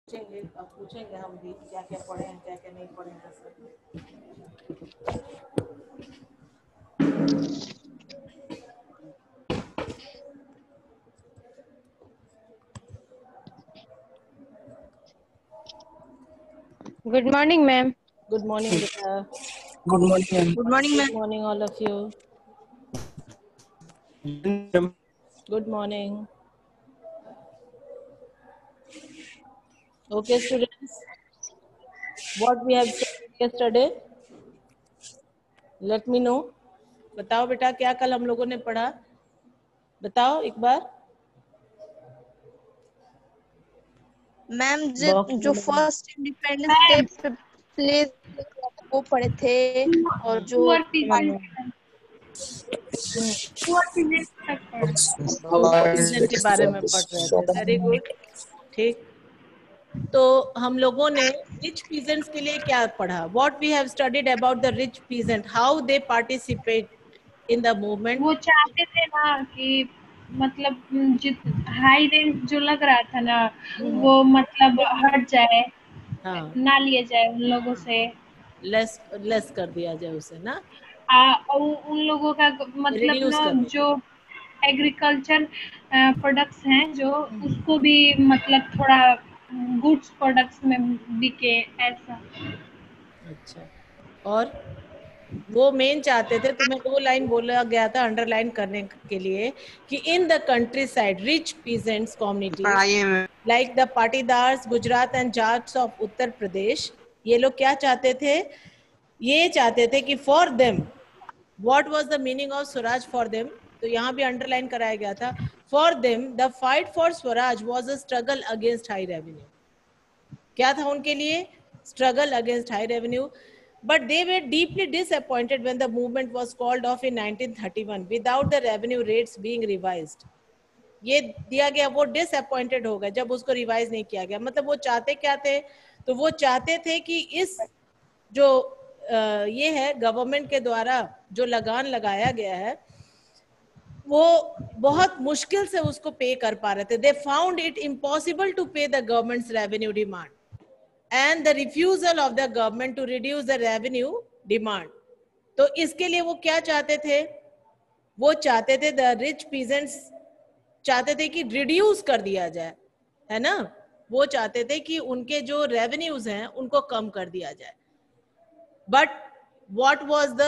पूछेंगे, अब पूछेंगे हम भी क्या क्या पढ़े हैं, क्या क्या नहीं पढ़े हैं सब। Good morning, ma'am. Good morning बेटा। Good morning good morning good ma'am. Morning all of you. Ma'am. Good morning. Okay students, what we have studied yesterday, let me know। बताओ बेटा क्या कल हम लोगों ने पढ़ा, बताओ एक बार। मैम जो फर्स्ट इंडिपेंडेंस डे प्लेज वो पढ़े थे और जो पीजेंट के बारे में पढ़ रहे थे। वेरी गुड, ठीक। तो हम लोगों ने रिच पीजेंट्स के लिए क्या पढ़ा? What we have studied about the rich peasant, how they participate in the movement. वो चाहते थे ना कि मतलब हाई रेंट जो लग रहा था ना वो मतलब हट जाए, हाँ, ना लिए जाए उन लोगों से, लेस कर दिया जाए उसे ना, और उन लोगों का मतलब रिड्यूस ना कर दिया। जो एग्रीकल्चर प्रोडक्ट्स हैं जो उसको भी मतलब थोड़ा गुड्स प्रोडक्ट्स में बिके ऐसा। अच्छा, और वो मेन चाहते थे, तुम्हें वो लाइन बोला गया था अंडरलाइन करने के लिए कि in the countryside rich peasants communities like the Patidars, Gujarat and Jats of Uttar Pradesh, ये लोग क्या चाहते थे? ये चाहते थे कि for them, what was the meaning of swaraj for them? तो यहाँ भी अंडरलाइन कराया गया था, for them the fight for swaraj was a struggle against high revenue. क्या था उनके लिए? Struggle against high revenue. But they were deeply disappointed when the movement was called off in 1931 without the revenue rates being revised. ये दिया गया, वो disappointed हो गए जब उसको रिवाइज नहीं किया गया। मतलब वो चाहते क्या थे? तो वो चाहते थे कि इस जो ये है गवर्नमेंट के द्वारा जो लगान लगाया गया है वो बहुत मुश्किल से उसको पे कर पा रहे थे। They found it impossible to pay the government's revenue demand and the refusal of the government to reduce the revenue demand. तो इसके लिए वो क्या चाहते थे? वो चाहते थे the rich peasants चाहते थे कि रिड्यूस कर दिया जाए, है ना? वो चाहते थे कि उनके जो रेवेन्यूज हैं उनको कम कर दिया जाए। But what was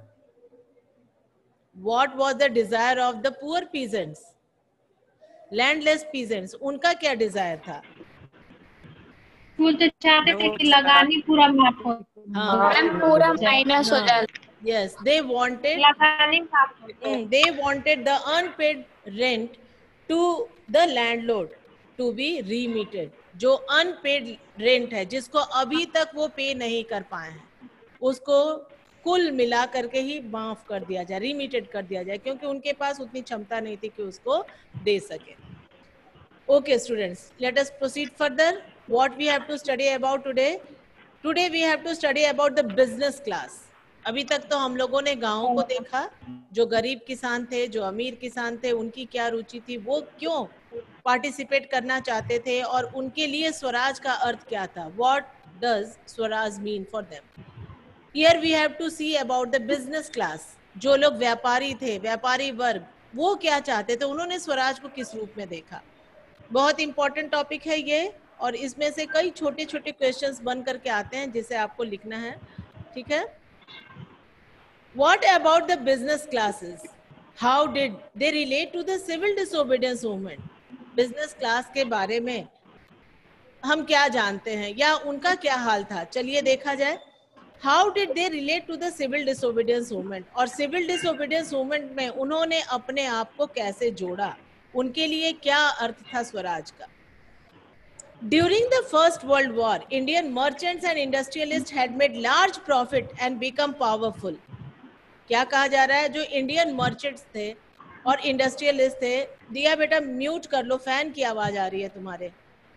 the desire of the poor peasants, landless peasants? उनका क्या डिजायर था? वो तो चाहते थे कि लगानी पूरा माफ हो, पूरा माइनस हो जाए। Yes, they wanted लगानी माफ हो। they wanted the unpaid rent to the landlord to be remitted. जो अनपेड रेंट है जिसको अभी तक वो पे नहीं कर पाए हैं उसको कुल मिला करके ही माफ कर दिया जाए, रिमिटेड कर दिया जाए, क्योंकि उनके पास उतनी क्षमता नहीं थी कि उसको दे सके। Okay students, let us proceed further. What we have to study about today? Today we have to study about the business class. अभी तक तो हम लोगों ने गांवों को देखा, जो गरीब किसान थे, जो अमीर किसान थे, उनकी क्या रुचि थी, वो क्यों पार्टिसिपेट करना चाहते थे और उनके लिए स्वराज का अर्थ क्या था। What does Swaraj mean for them? Here we have to see about the business class. जो लोग व्यापारी थे, व्यापारी वर्ग, वो क्या चाहते थे, उन्होंने स्वराज को किस रूप में देखा। बहुत इंपॉर्टेंट टॉपिक है ये, और इसमें से कई छोटे छोटे क्वेश्चंस बन करके आते हैं जिसे आपको लिखना है, ठीक है। What about the business classes? How did they relate to the civil disobedience movement? Business class के बारे में हम क्या जानते हैं या उनका क्या हाल था, चलिए देखा जाए। How did they relate to the civil disobedience movement? और civil disobedience movement में उन्होंने अपने आप को कैसे जोड़ा, उनके लिए क्या अर्थ था स्वराज का। During the First World War, Indian merchants and industrialists had made large profit and become powerful. क्या कहा जा रहा है? जो इंडियन मर्चेंट्स थे और इंडस्ट्रियलिस्ट थे, दिया बेटा म्यूट कर लो, फैन की आवाज आ रही है तुम्हारे।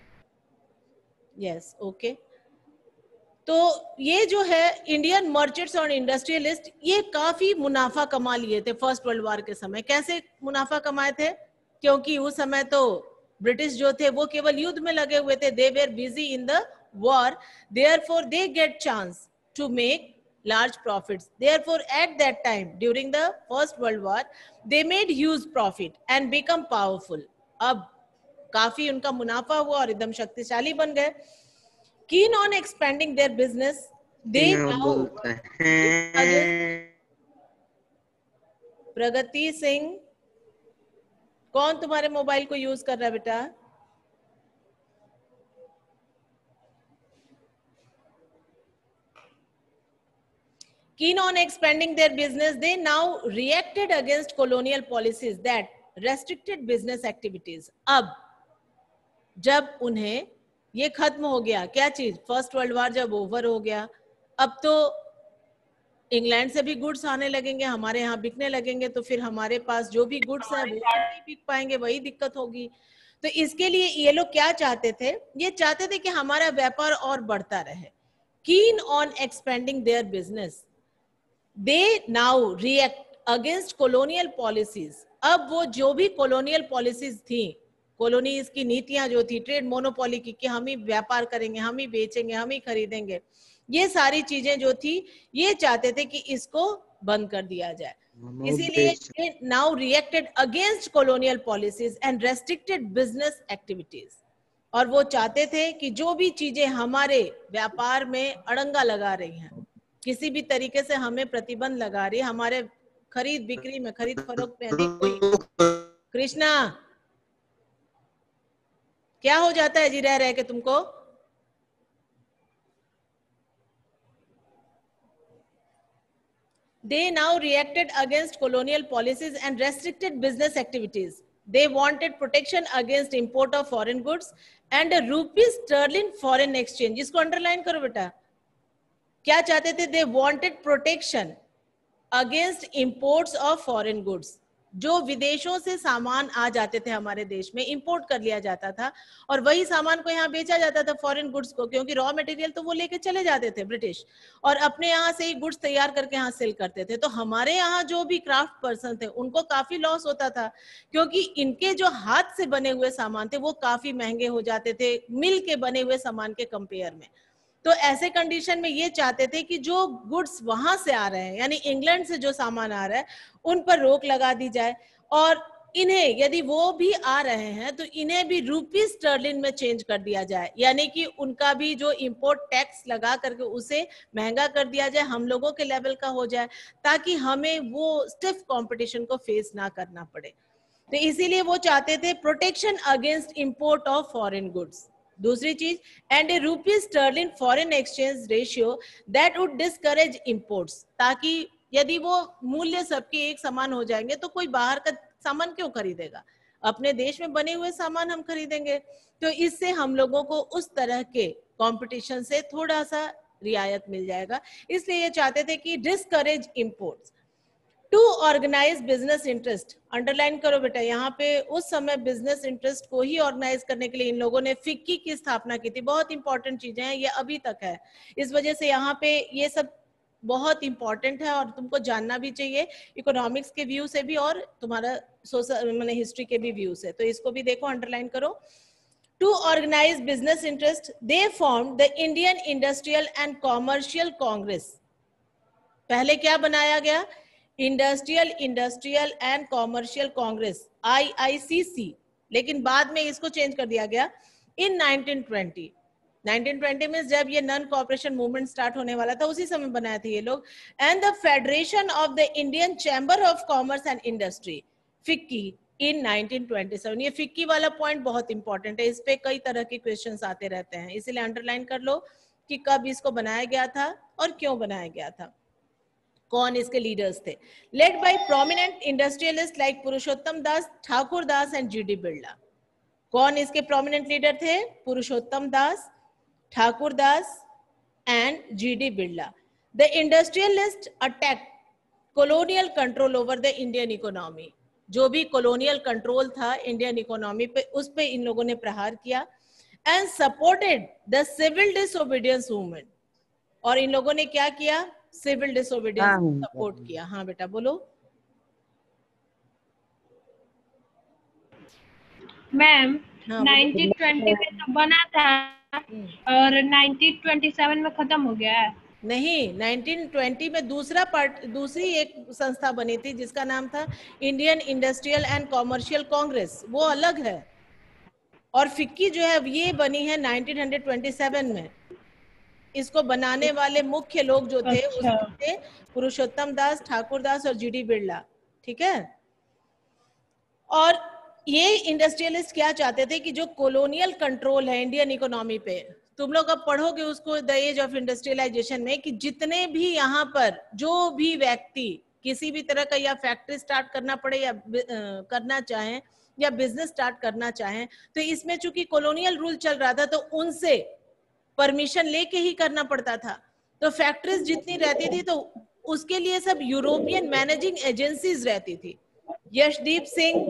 Yes, okay. तो ये जो है इंडियन मर्चेंट्स और इंडस्ट्रियलिस्ट, ये काफी मुनाफा कमा लिए थे फर्स्ट वर्ल्ड वॉर के समय। कैसे मुनाफा कमाए थे? क्योंकि उस समय तो ब्रिटिश जो थे वो केवल युद्ध में लगे हुए थे, they were busy in the war, therefore they get chance to make large profits. Therefore at that time during the First World War they made huge profit and become powerful. अब काफी उनका मुनाफा हुआ और एकदम शक्तिशाली बन गए. Keen on expanding their business, they now प्रगति सिंह, कौन तुम्हारे मोबाइल को यूज कर रहा है बेटा? Keen on expanding their business, they now reacted against colonial policies that restricted business activities. अब जब उन्हें ये खत्म हो गया, क्या चीज, फर्स्ट वर्ल्ड वॉर जब ओवर हो गया, अब तो इंग्लैंड से भी गुड्स आने लगेंगे, हमारे यहाँ बिकने लगेंगे, तो फिर हमारे पास जो भी गुड्स है वो नहीं बिक पाएंगे, वही दिक्कत होगी. तो इसके लिए ये लोग क्या चाहते थे? ये चाहते थे कि हमारा व्यापार और बढ़ता रहे. Keen on expanding their business, they now react against colonial policies. अब वो जो भी colonial policies थी, कॉलोनीज की नीतियां जो थी, ट्रेड मोनोपोली की, कि हम ही व्यापार करेंगे, हम ही बेचेंगे, हम ही खरीदेंगे, ये सारी चीजें जो थी ये चाहते थे कि इसको बंद कर दिया जाए. इसीलिए now reacted against colonial policies and restricted business activities. और वो चाहते थे कि जो भी चीजें हमारे व्यापार में अड़ंगा लगा रही हैं, किसी भी तरीके से हमें प्रतिबंध लगा रही है, हमारे खरीद बिक्री में, खरीद फरोख्त में यदि कोई, कृष्णा क्या हो जाता है जी रह रहे के तुमको? They now reacted against colonial policies and restricted business activities. They wanted protection against import of foreign goods and a rupee sterling foreign exchange. इसको अंडरलाइन करो बेटा. क्या चाहते थे? They wanted protection against imports of foreign goods. जो विदेशों से सामान आ जाते थे हमारे देश में, इंपोर्ट कर लिया जाता था और वही सामान को यहाँ बेचा जाता था, फॉरेन गुड्स को, क्योंकि रॉ मटेरियल तो वो लेके चले जाते थे ब्रिटिश, और अपने यहाँ से ही गुड्स तैयार करके यहाँ सेल करते थे. तो हमारे यहाँ जो भी क्राफ्ट पर्सन थे उनको काफी लॉस होता था, क्योंकि इनके जो हाथ से बने हुए सामान थे वो काफी महंगे हो जाते थे मिल के बने हुए सामान के कंपेयर में. तो ऐसे कंडीशन में ये चाहते थे कि जो गुड्स वहां से आ रहे हैं, यानी इंग्लैंड से जो सामान आ रहा है, उन पर रोक लगा दी जाए, और इन्हें यदि वो भी आ रहे हैं तो इन्हें भी रूपी स्टर्लिन में चेंज कर दिया जाए, यानी कि उनका भी जो इंपोर्ट टैक्स लगा करके उसे महंगा कर दिया जाए, हम लोगों के लेवल का हो जाए, ताकि हमें वो स्टिफ कंपटीशन को फेस ना करना पड़े. तो इसीलिए वो चाहते थे protection against import of foreign goods. दूसरी चीज, and a rupee sterling foreign exchange ratio that would discourage imports, ताकि यदि वो मूल्य सबके एक समान हो जाएंगे तो कोई बाहर का सामान क्यों खरीदेगा, अपने देश में बने हुए सामान हम खरीदेंगे. तो इससे हम लोगों को उस तरह के कंपटीशन से थोड़ा सा रियायत मिल जाएगा. इसलिए ये चाहते थे कि discourage imports. To organise business interest, underline करो बेटा, यहाँ पे उस समय बिजनेस इंटरेस्ट को ही ऑर्गेनाइज करने के लिए इन लोगों ने फिक्की की स्थापना की थी. बहुत इंपॉर्टेंट चीजें हैं, ये अभी तक है, इस वजह से यहाँ पे ये सब बहुत इंपॉर्टेंट है और तुमको जानना भी चाहिए, इकोनॉमिक्स के व्यू से भी और तुम्हारा सोशल मैंने हिस्ट्री के भी व्यू से. तो इसको भी देखो, अंडरलाइन करो. To organise business interest they form the Indian industrial and commercial congress. पहले क्या बनाया गया? Industrial and commercial congress, IICC, लेकिन बाद में इसको चेंज कर दिया गया इन 1920 में, जब ये नॉन कॉपरेशन मूवमेंट स्टार्ट होने वाला था उसी समय बनाया था ये लोग. And the federation of the Indian chamber of commerce and industry, FICCI, in 1927. ये फिक्की वाला पॉइंट बहुत इंपॉर्टेंट है, इस पे कई तरह के क्वेश्चंस आते रहते हैं, इसीलिए अंडरलाइन कर लो कि कब इसको बनाया गया था और क्यों बनाया गया था, कौन इसके लीडर्स थे. Led by prominent industrialist like Purushottam Das, Thakur Das and GD Birla. कौन इसके प्रोमिनेंट लीडर थे? Purushottam Das, Thakur Das and GD Birla. The industrialist attack colonial control over the Indian economy. जो भी colonial control था इंडियन इकोनॉमी पे, उस पे इन लोगों ने प्रहार किया. and supported the civil disobedience movement. और इन लोगों ने क्या किया? सिविल डिसोबीडियंस सपोर्ट किया. हाँ बेटा बोलो. मैम हाँ, 1920 में तो बना था और 1927 में खत्म हो गया है। नहीं, 1920 में दूसरी एक संस्था बनी थी जिसका नाम था Indian industrial and commercial congress, वो अलग है। और फिक्की जो है ये बनी है 1927 में। इसको बनाने वाले मुख्य लोग जो थे अच्छा। उसमें थे पुरुषोत्तम दास, ठाकुर दास और जीडी बिरला, ठीक है। और ये इंडस्ट्रियलिस्ट क्या चाहते थे कि जो कॉलोनियल कंट्रोल है इंडियन इकोनॉमी पे, तुम लोग अब पढ़ोगे उसको द एज ऑफ इंडस्ट्रियलाइजेशन में, कि जितने भी यहाँ पर जो भी व्यक्ति किसी भी तरह का या फैक्ट्री स्टार्ट करना पड़े या करना चाहें या बिजनेस स्टार्ट करना चाहें, तो इसमें चूंकि कॉलोनियल रूल चल रहा था तो उनसे परमिशन लेके ही करना पड़ता था। तो फैक्ट्रीज जितनी रहती थी तो उसके लिए सब यूरोपियन मैनेजिंग एजेंसीज रहती थी। यशदीप सिंह,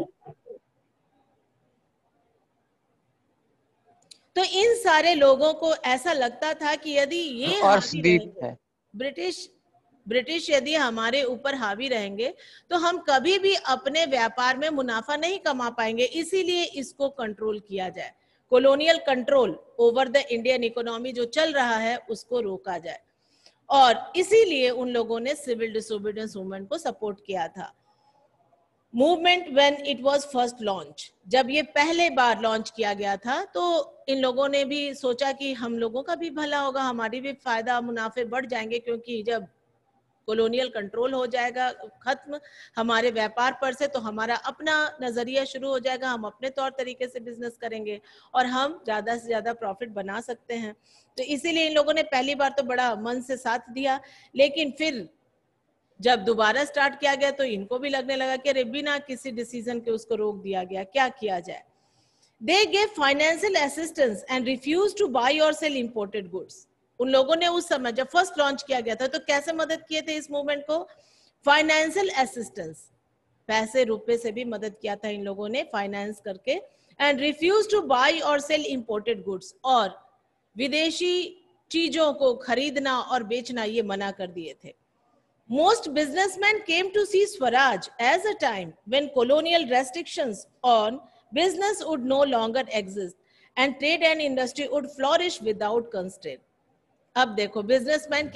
तो इन सारे लोगों को ऐसा लगता था कि यदि ये हावी रहेंगे, ब्रिटिश यदि हमारे ऊपर हावी रहेंगे तो हम कभी भी अपने व्यापार में मुनाफा नहीं कमा पाएंगे, इसीलिए इसको कंट्रोल किया जाए। Colonial control over the Indian economy जो चल रहा है उसको रोका जाए। और इसीलिए उन लोगों ने सिविल डिसोबीडियंस मूवमेंट को सपोर्ट किया था। Movement when it was first launch, जब ये पहले बार लॉन्च किया गया था तो इन लोगों ने भी सोचा कि हम लोगों का भी भला होगा, हमारी भी फायदा मुनाफे बढ़ जाएंगे, क्योंकि जब कॉलोनियल कंट्रोल हो जाएगा खत्म हमारे व्यापार पर से, तो हमारा अपना नजरिया शुरू हो जाएगा, हम अपने तौर तरीके से बिजनेस करेंगे और हम ज्यादा से ज्यादा प्रॉफिट बना सकते हैं। तो इसीलिए इन लोगों ने पहली बार तो बड़ा मन से साथ दिया, लेकिन फिर जब दोबारा स्टार्ट किया गया तो इनको भी लगने लगा कि अरे बिना किसी डिसीजन के उसको रोक दिया गया, क्या किया जाए। They gave financial assistance and refuse to buy और सेल इंपोर्टेड गुड्स। उन लोगों ने उस समय जब फर्स्ट लॉन्च किया गया था तो कैसे मदद किए थे इस मूवमेंट को? फाइनेंशियल असिस्टेंस, पैसे रुपए से भी मदद किया था इन लोगों ने फाइनेंस करके। एंड रिफ्यूज टू बाय और सेल इंपोर्टेड गुड्स, और विदेशी चीजों को खरीदना और बेचना ये मना कर दिए थे। Most businessmen came to see Swaraj as a time when colonial restrictions on business would no longer exist and trade and industry would flourish without constraint. अब देखो बिजनेसमैन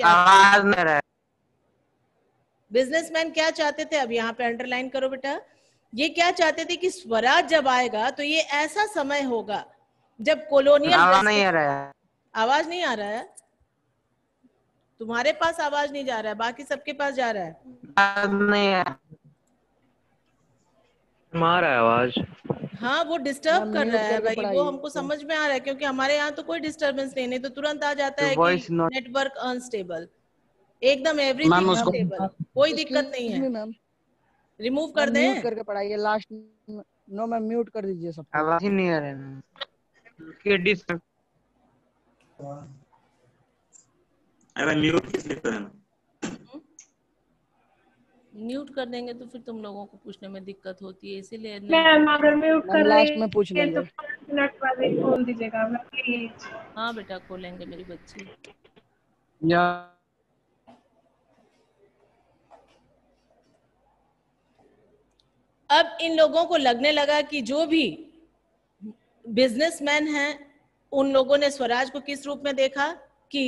क्या चाहते थे, अब यहाँ पे अंडरलाइन करो बेटा, ये क्या चाहते थे कि स्वराज जब आएगा तो ये ऐसा समय होगा जब कॉलोनियल आवाज नहीं आ रहा है, तुम्हारे पास आवाज नहीं जा रहा है, बाकी सबके पास जा रहा है। नहीं है, मार रहा है आवाज। हाँ वो डिस्टर्ब कर रहा है भाई, वो हमको समझ में आ रहा है, क्योंकि हमारे यहाँ तो कोई डिस्टर्बेंस नहीं तो तुरंत आ जाता है कि नेटवर्क अनस्टेबल, एकदम एवरीथिंग स्टेबल, कोई दिक्कत नहीं है। रिमूव कर दें, म्यूट करके पढ़ाइए लास्ट। नो मैम म्यूट कर दीजिए सब, आवाज ही नहीं आ रहा है। अगर म्यूट किसने करना, म्यूट कर देंगे तो फिर तुम लोगों को पूछने में दिक्कत होती है, इसीलिए मैम अगर म्यूट कर लास्ट में पूछ लेंगे तो 5 मिनट बाद ही खोल दीजिएगा प्लीज। हाँ बेटा खोलेंगे मेरी बच्ची। या अब इन लोगों को लगने लगा कि जो भी बिजनेसमैन हैं उन लोगों ने स्वराज को किस रूप में देखा कि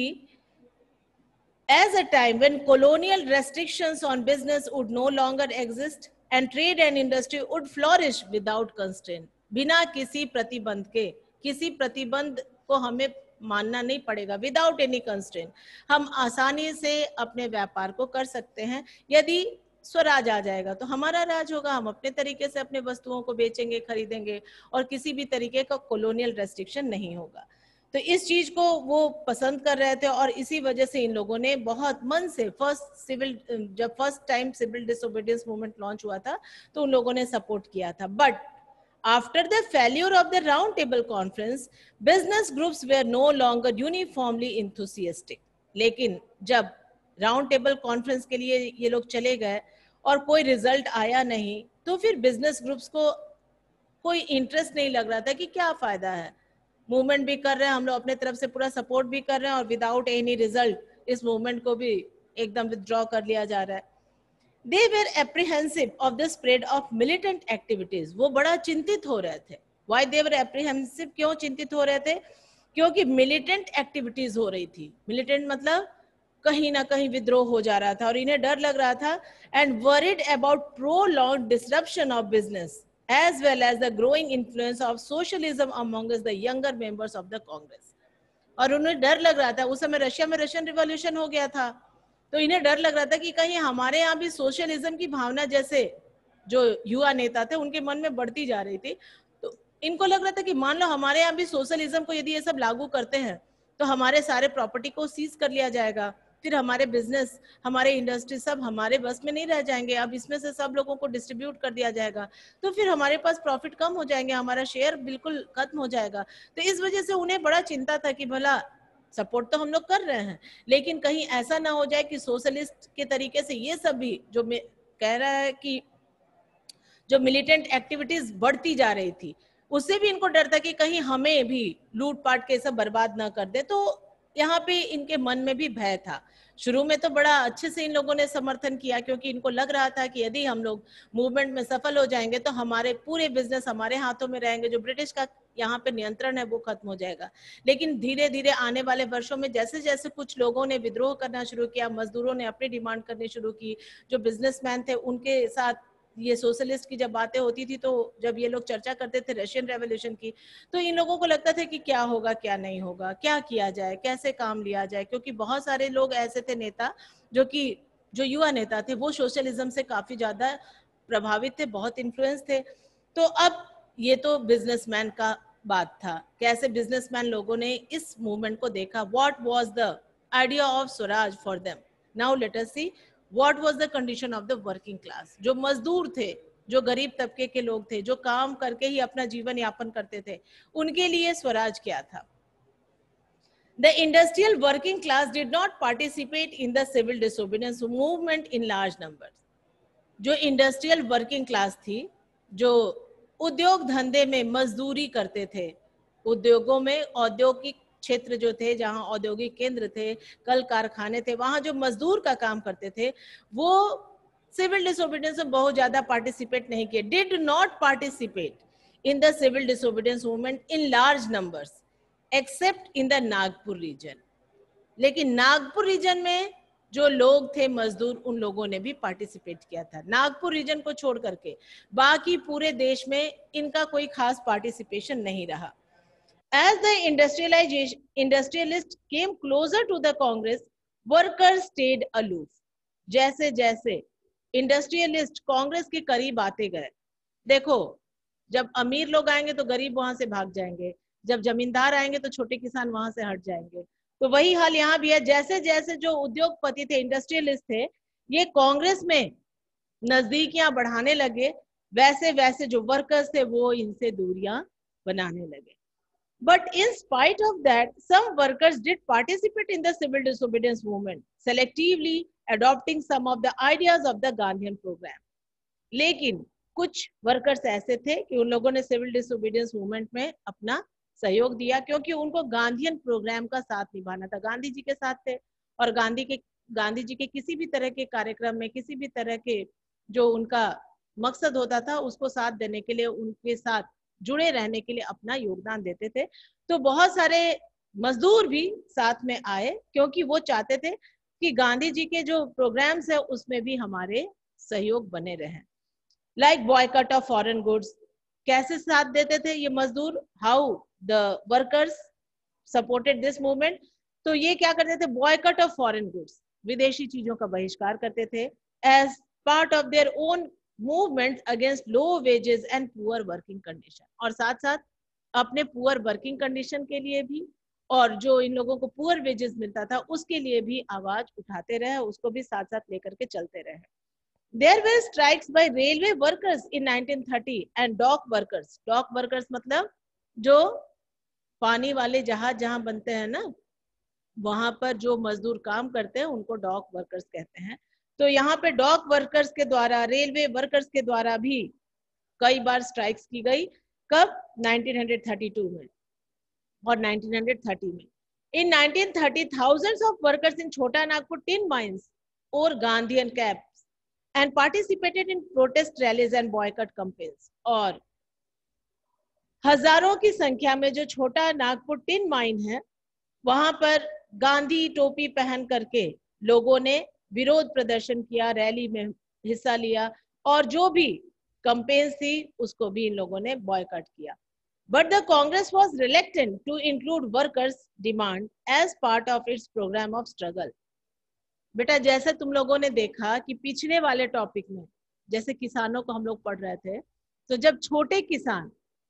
as a time when colonial restrictions on business would no longer exist and trade and industry would flourish without constraint. बिना किसी प्रतिबंध के, किसी प्रतिबंध को हमें मानना नहीं पड़ेगा, विदाउट एनी कंस्ट्रेंट हम आसानी से अपने व्यापार को कर सकते हैं। यदि स्वराज आ जाएगा तो हमारा राज होगा, हम अपने तरीके से अपने वस्तुओं को बेचेंगे, खरीदेंगे और किसी भी तरीके का कॉलोनियल रेस्ट्रिक्शन नहीं होगा। तो इस चीज को वो पसंद कर रहे थे और इसी वजह से इन लोगों ने बहुत मन से जब first time civil disobedience movement launch हुआ था तो उन लोगों ने सपोर्ट किया था। But after the failure of the round table conference business groups were no longer uniformly enthusiastic. लेकिन जब राउंड टेबल कॉन्फ्रेंस के लिए ये लोग चले गए और कोई रिजल्ट आया नहीं तो फिर बिजनेस ग्रुप्स को कोई इंटरेस्ट नहीं लग रहा था कि क्या फायदा है, मूवमेंट भी कर रहे हैं हम लोग अपने तरफ से पूरा सपोर्ट भी कर रहे हैं और विदाउट एनी रिजल्ट इस मूवमेंट को भी एकदम विथड्रॉ कर लिया जा रहा है। They were apprehensive of the spread of militant activities, वो बड़ा चिंतित हो रहे थे, व्हाई दे वर एप्रीहेंसिव, क्यों चिंतित हो रहे थे? क्योंकि मिलिटेंट एक्टिविटीज हो रही थी। मिलिटेंट मतलब कहीं ना कहीं विद्रोह हो जा रहा था और इन्हें डर लग रहा था। And worried about prolonged disruption of business as well as the growing influence of socialism amongst the younger members of the Congress. और उन्हें डर लग रहा था, उस समय रशिया में रशियन रिवॉल्यूशन हो गया था, तो इन्हें डर लग रहा था कि कहीं हमारे यहाँ भी सोशलिज्म की भावना जैसे जो युवा नेता थे उनके मन में बढ़ती जा रही थी। तो इनको लग रहा था कि मान लो हमारे यहाँ भी सोशलिज्म को यदि ये सब लागू करते हैं तो हमारे सारे प्रॉपर्टी को सीज कर लिया जाएगा, फिर हमारे बिजनेस, हमारे इंडस्ट्री सब हमारे बस में नहीं रह जाएंगे, अब इसमें से सब लोगों को डिस्ट्रीब्यूट कर दिया जाएगा, तो फिर हमारे पास प्रॉफिट कम हो जाएंगे, हमारा शेयर बिल्कुल खत्म हो जाएगा। तो इस वजह से उन्हें बड़ा चिंता था कि भला सपोर्ट तो हम लोग कर रहे हैं लेकिन कहीं ऐसा ना हो जाए कि सोशलिस्ट के तरीके से ये सब भी जो कह रहा है कि जो मिलिटेंट एक्टिविटीज बढ़ती जा रही थी उससे भी इनको डर था कि कहीं हमें भी लूट पाट के सब बर्बाद ना कर दे। तो यहाँ पे इनके मन में भी भय था। शुरू में तो बड़ा अच्छे से इन लोगों ने समर्थन किया क्योंकि इनको लग रहा था कि यदि हम लोग मूवमेंट में सफल हो जाएंगे तो हमारे पूरे बिजनेस हमारे हाथों में रहेंगे, जो ब्रिटिश का यहाँ पे नियंत्रण है वो खत्म हो जाएगा। लेकिन धीरे धीरे आने वाले वर्षों में जैसे जैसे कुछ लोगों ने विद्रोह करना शुरू किया, मजदूरों ने अपनी डिमांड करनी शुरू की, जो बिजनेसमैन थे उनके साथ ये सोशलिस्ट की जब बातें होती थी तो जब ये लोग चर्चा करते थे रशियन रेवोल्यूशन की, तो इन लोगों को लगता था कि क्या होगा क्या नहीं होगा, क्या किया जाए, कैसे काम लिया जाए, क्योंकि बहुत सारे लोग ऐसे थे नेता जो युवा नेता थे वो सोशलिज्म से काफी ज्यादा प्रभावित थे, बहुत इन्फ्लुएंस थे। तो अब ये तो बिजनेसमैन का बात था, कैसे बिजनेसमैन लोगों ने इस मूवमेंट को देखा। What was the idea of swaraj for them. Now let us see what was the condition of the working class. जो मजदूर थे, जो गरीब तबके के लोग थे, जो काम करके ही अपना जीवन यापन करते थे, उनके लिए स्वराज क्या था। The industrial working class did not participate in the civil disobedience movement in large numbers. जो इंडस्ट्रियल वर्किंग क्लास थी, जो उद्योग धंधे में मजदूरी करते थे, उद्योगों में औद्योगिक क्षेत्र जो थे जहां औद्योगिक केंद्र थे, कल कारखाने थे, वहां जो मजदूर का काम करते थे वो सिविल डिसोबीडियंस में बहुत ज्यादा पार्टिसिपेट नहीं किए। Did not participate in the civil disobedience movement in large numbers except in the Nagpur region. लेकिन नागपुर रीजन में जो लोग थे मजदूर, उन लोगों ने भी पार्टिसिपेट किया था। नागपुर रीजन को छोड़ करके बाकी पूरे देश में इनका कोई खास पार्टिसिपेशन नहीं रहा। As the industrialists came closer to the Congress, workers stayed aloof. जैसे जैसे इंडस्ट्रियलिस्ट कांग्रेस के करीब आते गए, देखो जब अमीर लोग आएंगे तो गरीब वहां से भाग जाएंगे, जब जमींदार आएंगे तो छोटे किसान वहां से हट जाएंगे। तो वही हाल यहाँ भी है। जैसे जैसे जो उद्योगपति थे, इंडस्ट्रियलिस्ट थे, ये कांग्रेस में नजदीकियां बढ़ाने लगे, वैसे वैसे जो वर्कर्स थे वो इनसे दूरियां बनाने लगे। But in spite of that, some workers did participate in the civil disobedience movement, selectively adopting some of the ideas of the Gandhian program. लेकिन कुछ वर्कर्स ऐसे थे कि उन लोगों ने सिविल डिसोबीडियंस मूवमेंट में अपना सहयोग दिया क्योंकि उनको गांधीयन प्रोग्राम का साथ निभाना था। गांधी जी के साथ थे और गांधी जी के किसी भी तरह के कार्यक्रम में, किसी भी तरह के जो उनका मकसद होता था उसको साथ देने के लिए, उनके साथ जुड़े रहने के लिए अपना योगदान देते थे। तो बहुत सारे मजदूर भी साथ में आए क्योंकि वो चाहते थे कि गांधी जी के जो प्रोग्राम्स है उसमें भी हमारे सहयोग बने रहे। Like boycott of foreign goods, कैसे साथ देते थे ये मजदूर, how the workers supported this movement. तो ये क्या करते थे, बॉयकॉट ऑफ फॉरेन गुड्स, विदेशी चीजों का बहिष्कार करते थे as part of their own movement against low wages and poor working condition. और साथ साथ अपने पुअर वर्किंग कंडीशन के लिए भी और जो इन लोगों को पुअर वेजेस मिलता था उसके लिए भी आवाज उठाते रहे, उसको भी साथ साथ लेकर के चलते रहे। There were strikes by railway workers in 1930 and dock workers. Dock workers मतलब जो पानी वाले जहाज जहां बनते हैं ना, वहां पर जो मजदूर काम करते हैं उनको डॉक वर्कर्स कहते हैं। तो यहाँ पे डॉक वर्कर्स के द्वारा, रेलवे वर्कर्स के द्वारा भी कई बार स्ट्राइक्स की गई। कब? 1932 में और 1930 में। इन 1930 thousands of workers in Chota Nagpur tin mines wore Gandhian caps and participated in protest rallies and boycott campaigns. और हजारों की संख्या में जो छोटा नागपुर टिन माइन है वहां पर गांधी टोपी पहन करके लोगों ने विरोध प्रदर्शन किया, रैली में हिस्सा लिया और जो भी कैंपेन्स थी उसको भी इन लोगों ने बॉयकॉट किया. But the Congress was reluctant to include workers' demand as part of its program of struggle. बेटा जैसे तुम लोगों ने देखा कि पिछले वाले टॉपिक में जैसे किसानों को हम लोग पढ़ रहे थे, तो जब छोटे किसान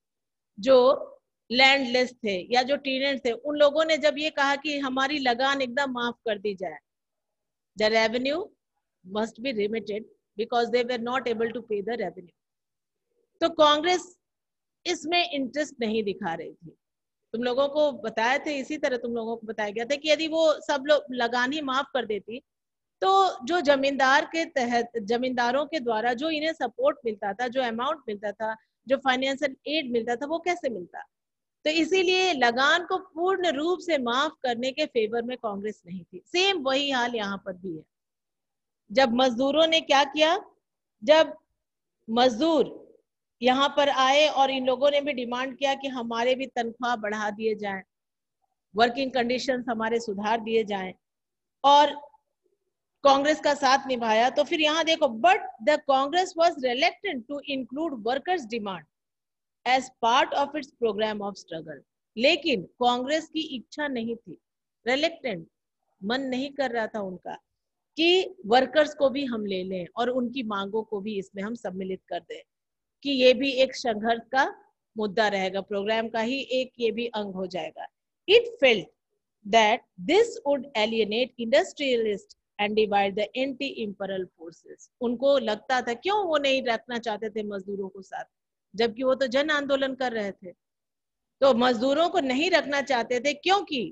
जो लैंडलेस थे या जो टीनेंट थे, उन लोगों ने जब ये कहा कि हमारी लगान एकदम माफ कर दी जाए, the revenue must be remitted because they were not able to pay the revenue. तो कांग्रेस इसमें इंटरेस्ट नहीं दिखा रही थी. तुम लोगों को बताया थे, इसी तरह तुम लोगों को बताया गया था कि यदि वो सब लोग लगान ही माफ कर देती तो जो जमींदार के तहत जमींदारों के द्वारा जो इन्हें सपोर्ट मिलता था, जो अमाउंट मिलता था, जो फाइनेंशियल एड मिलता था, वो कैसे मिलता. तो इसीलिए लगान को पूर्ण रूप से माफ करने के फेवर में कांग्रेस नहीं थी. सेम वही हाल यहाँ पर भी है. जब मजदूरों ने क्या किया, जब मजदूर यहाँ पर आए और इन लोगों ने भी डिमांड किया कि हमारे भी तनख्वाह बढ़ा दिए जाएं, वर्किंग कंडीशंस हमारे सुधार दिए जाएं, और कांग्रेस का साथ निभाया, तो फिर यहाँ देखो, but the Congress was reluctant to include workers demand as part of its programme of struggle. लेकिन कांग्रेस की इच्छा नहीं थी, रिलक्टेंट, मन नहीं कर रहा था उनका कि वर्कर्स को भी हम ले लें और उनकी मांगों को भी इसमें हम सम्मिलित कर दें, कि ये भी एक संघर्ष का मुद्दा रहेगा, प्रोग्राम का ही एक ये भी अंग हो जाएगा. It felt that this would alienate industrialist and divide the anti imperial forces. उनको लगता था, क्यों वो नहीं रखना चाहते थे मजदूरों को साथ, जबकि वो तो जन आंदोलन कर रहे थे. तो मजदूरों को नहीं रखना चाहते थे क्योंकि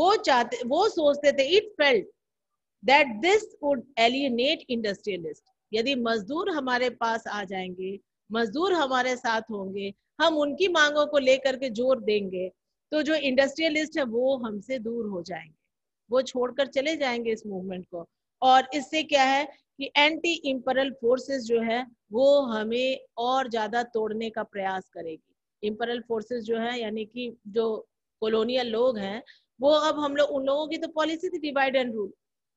वो सोचते थे, it felt that this would alienate industrialist. यदि मजदूर हमारे पास आ जाएंगे, मजदूर हमारे साथ होंगे, हम उनकी मांगों को लेकर के जोर देंगे, तो जो इंडस्ट्रियलिस्ट है वो हमसे दूर हो जाएंगे, वो छोड़कर चले जाएंगे इस मूवमेंट को. और इससे क्या है कि एंटी इंपीरियल फोर्सेस जो है वो हमें और ज्यादा तोड़ने का प्रयास करेगी. इंपीरियल फोर्सेस जो है यानी कि जो कॉलोनियल लोग हैं, वो अब हम लोग, उन लोगों की तो पॉलिसी थी डिवाइड एंड रूल.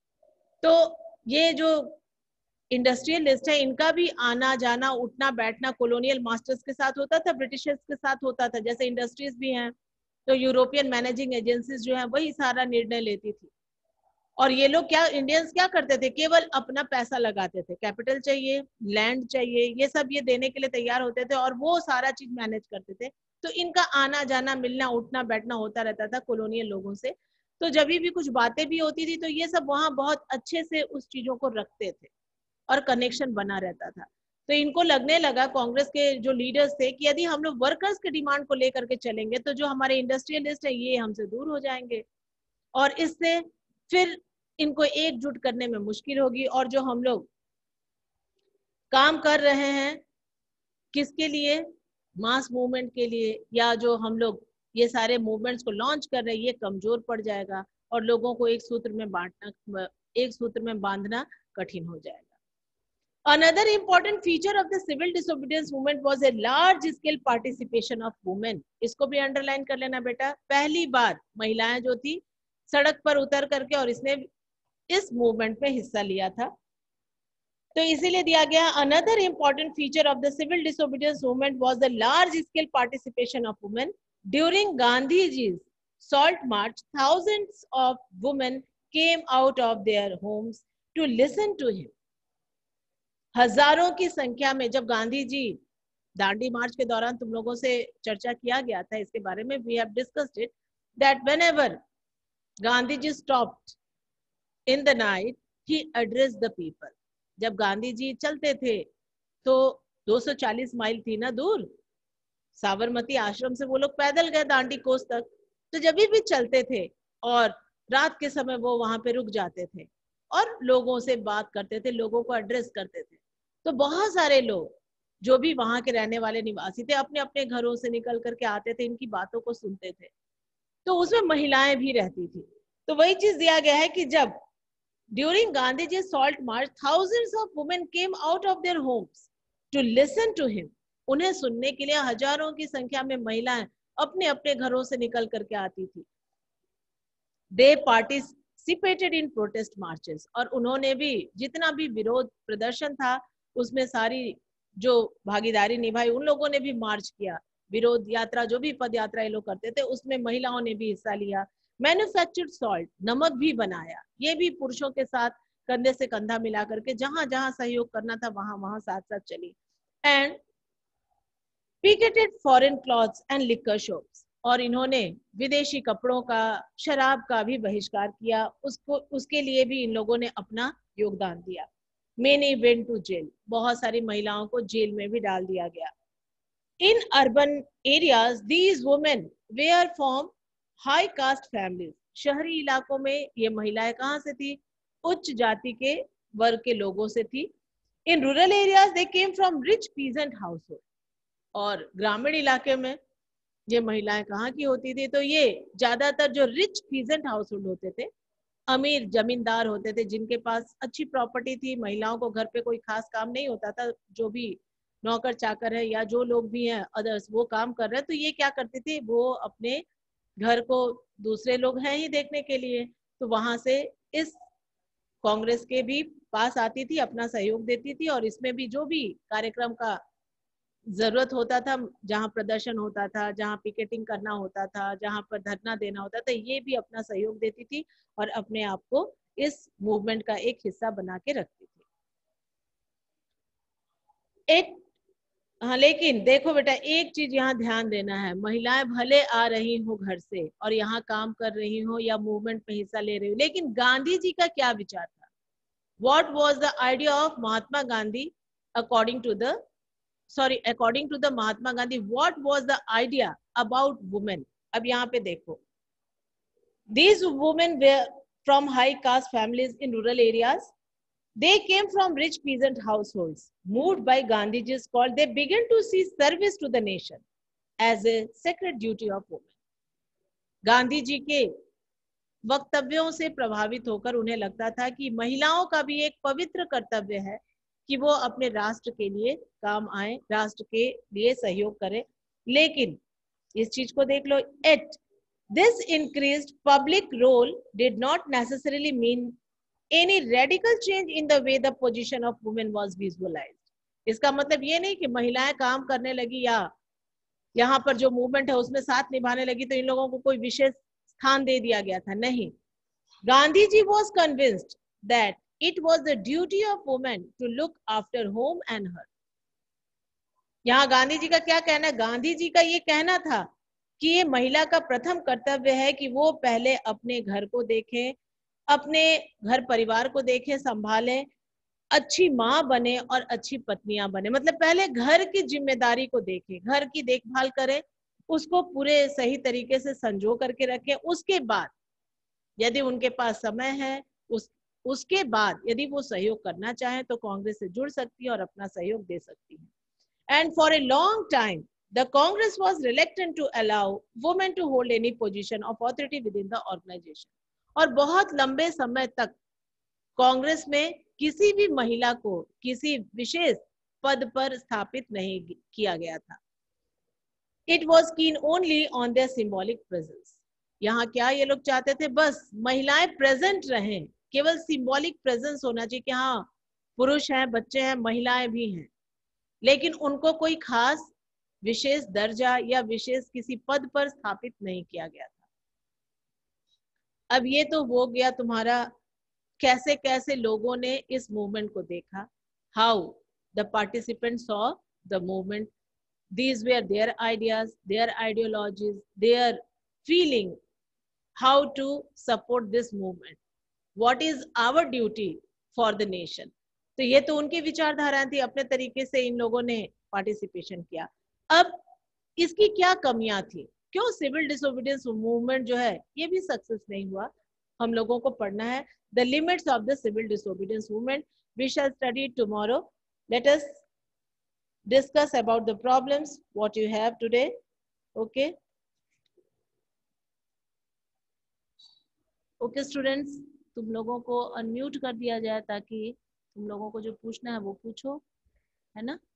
तो ये जो इंडस्ट्रियलिस्ट है, इनका भी आना जाना, उठना बैठना कॉलोनियल मास्टर्स के साथ होता था, ब्रिटिशर्स के साथ होता था. जैसे इंडस्ट्रीज भी हैं तो यूरोपियन मैनेजिंग एजेंसीज जो है वही सारा निर्णय लेती थी. और ये लोग क्या, इंडियंस क्या करते थे, केवल अपना पैसा लगाते थे, कैपिटल चाहिए, लैंड चाहिए, ये सब ये देने के लिए तैयार होते थे और वो सारा चीज मैनेज करते थे. तो इनका आना जाना, मिलना उठना बैठना होता रहता था कॉलोनियल लोगों से. तो जब भी कुछ बातें भी होती थी तो ये सब वहां बहुत अच्छे से उस चीजों को रखते थे और कनेक्शन बना रहता था. तो इनको लगने लगा, कांग्रेस के जो लीडर्स थे, कि यदि हम लोग वर्कर्स के डिमांड को लेकर के चलेंगे तो जो हमारे इंडस्ट्रियलिस्ट है ये हमसे दूर हो जाएंगे और इससे फिर इनको एकजुट करने में मुश्किल होगी. और जो हम लोग काम कर रहे हैं किसके लिए, मास मूवमेंट के लिए, या जो हम लोग ये सारे मूवमेंट्स को लॉन्च कर रहे हैं, ये कमजोर पड़ जाएगा और लोगों को एक सूत्र में बांधना कठिन हो जाएगा. Another important feature of the civil disobedience movement was a large scale participation of women. इसको भी अंडरलाइन कर लेना बेटा. पहली बार महिलाएं जो थी सड़क पर उतर करके और इसने इस मूवमेंट में हिस्सा लिया था, तो इसीलिए दिया गया. Another important feature of the civil disobedience movement was the large scale participation of women. During Gandhiji's salt march, thousands of women came out of their homes to listen to him. हजारों की संख्या में जब गांधी जी दांडी मार्च के दौरान, तुम लोगों से चर्चा किया गया था इसके बारे में, we have discussed it that whenever Gandhi ji stopped in the night, he addressed the people. जब गांधी जी चलते थे तो 240 माइल थी ना दूर, साबरमती आश्रम से वो लोग पैदल गए दांडी कोस तक. तो जब भी चलते थे और रात के समय वो वहां पे रुक जाते थे और लोगों से बात करते थे, लोगों को एड्रेस करते थे. तो बहुत सारे लोग जो भी वहां के रहने वाले निवासी थे अपने अपने घरों से निकल करके आते थे, इनकी बातों को सुनते थे. तो उसमें महिलाएं भी रहती थी. तो वही चीज दिया गया है कि जब during Gandhi ji salt march, thousands of women came out of their homes to listen to him. उन्हें सुनने के लिए हजारों की संख्या में महिलाएं अपने अपने घरों से निकल करके आती थी। They participated in protest marches, और उन्होंने भी जितना भी विरोध प्रदर्शन था उसमें सारी जो भागीदारी निभाई, उन लोगों ने भी मार्च किया। विरोध यात्रा, जो भी पद यात्रा ये लोग करते थे उसमें महिलाओं ने भी हिस्सा लिया। मैन्युफैक्चर्ड सॉल्ट, नमक भी बनाया, ये भी पुरुषों के साथ कंधे से कंधा मिला करके जहां जहां सहयोग करना था वहां वहां साथ साथ चली। And picketed foreign cloths and liquor shops, और इन्होंने विदेशी कपड़ों का, शराब का भी बहिष्कार किया, उसके लिए भी इन लोगों ने अपना योगदान दिया। मेनी वेंट टू जेल, बहुत सारी महिलाओं को जेल में भी डाल दिया गया। In urban areas these women were from high caste families, शहरी इलाकों में ये महिलाएं कहाँ से थी? उच्च जाति के वर्ग के लोगों से थी। In rural areas they came from rich peasant household, और ग्रामीण इलाके में ये महिलाएं कहाँ की होती थी? तो ये ज्यादातर जो रिच पीजेंट हाउसहोल्ड होते थे, अमीर जमींदार होते थे, जिनके पास अच्छी प्रॉपर्टी थी, महिलाओं को घर पे कोई खास काम नहीं होता था, जो भी नौकर चाकर है या जो लोग भी हैं अदर्स वो काम कर रहे हैं, तो ये क्या करती थी? वो अपने घर को दूसरे लोग हैं ही देखने के लिए, तो वहां से इस कांग्रेस के भी पास आती थी, अपना सहयोग देती थी, और इसमें भी जो भी कार्यक्रम का जरूरत होता था, जहां प्रदर्शन होता था, जहां पिकेटिंग करना होता था, जहां पर धरना देना होता था, ये भी अपना सहयोग देती थी और अपने आप को इस मूवमेंट का एक हिस्सा बना के रखती थी। एक हाँ, लेकिन देखो बेटा, एक चीज यहाँ ध्यान देना है, महिलाएं भले आ रही हो घर से और यहाँ काम कर रही हो या मूवमेंट में हिस्सा ले रही हो, लेकिन गांधी जी का क्या विचार था? What was the idea of Mahatma Gandhi according to the Mahatma Gandhi, what was the idea about women? अब यहाँ पे देखो, these women were from high caste families in rural areas. They came from rich peasant households. Moved by Gandhiji's call, they began to see service to the nation as a sacred duty of women. Gandhi ji के वक्तव्यों से प्रभावित होकर उन्हें लगता था कि महिलाओं का भी एक पवित्र कर्तव्य है कि वो अपने राष्ट्र के लिए काम आए, राष्ट्र के लिए सहयोग करें। लेकिन इस चीज को देख लो, at this increased public role did not necessarily mean any radical change in the way the position of women was visualised. इसका मतलब ये नहीं कि महिलाएं काम करने लगी या यहाँ पर जो मूवमेंट है उसमें साथ निभाने लगी तो इन लोगों को कोई विशेष स्थान दे दिया गया था, नहीं। Gandhi ji was convinced that it was the duty of women to look after home and her. यहाँ गांधी जी का क्या कहना है? गांधी जी का ये कहना था कि ये महिला का प्रथम कर्तव्य है कि वो पहले अपने घर को देखे, अपने घर परिवार को देखे, संभाले, अच्छी माँ बने और अच्छी पत्नियां बने। मतलब पहले घर की जिम्मेदारी को देखे, घर की देखभाल करे, उसको पूरे सही तरीके से संजो करके रखे। उसके बाद यदि उनके पास समय है, उसके बाद यदि वो सहयोग करना चाहे तो कांग्रेस से जुड़ सकती है और अपना सहयोग दे सकती है। And for a long time the Congress was reluctant to allow women to hold any position of authority within the organisation. और बहुत लंबे समय तक कांग्रेस में किसी भी महिला को किसी विशेष पद पर स्थापित नहीं किया गया था। It was keen only on their symbolic presence. यहाँ क्या ये लोग चाहते थे? बस महिलाएं प्रेजेंट रहें, केवल सिंबॉलिक प्रेजेंस होना चाहिए कि हाँ पुरुष हैं, बच्चे हैं, महिलाएं भी हैं, लेकिन उनको कोई खास विशेष दर्जा या विशेष किसी पद पर स्थापित नहीं किया गया था। अब ये तो हो गया तुम्हारा कैसे कैसे लोगों ने इस मूवमेंट को देखा, how the participants saw the movement, these were their ideas, their ideologies, their feeling how to support this movement, what is our duty for the nation। तो ये तो उनकी विचारधारा थी, अपने तरीके से इन लोगों ने पार्टिसिपेशन किया। अब इसकी क्या कमियां थी? क्यों सिविल डिसोबीडियंस मूवमेंट जो है ये भी सक्सेस नहीं हुआ? हम लोगों को पढ़ना है the limits of the civil disobedience movement. We shall study tomorrow. Let us discuss about the problems what you have today. Okay students, तुम लोगों को अनम्यूट कर दिया जाए ताकि तुम लोगों को जो पूछना है वो पूछो, है ना।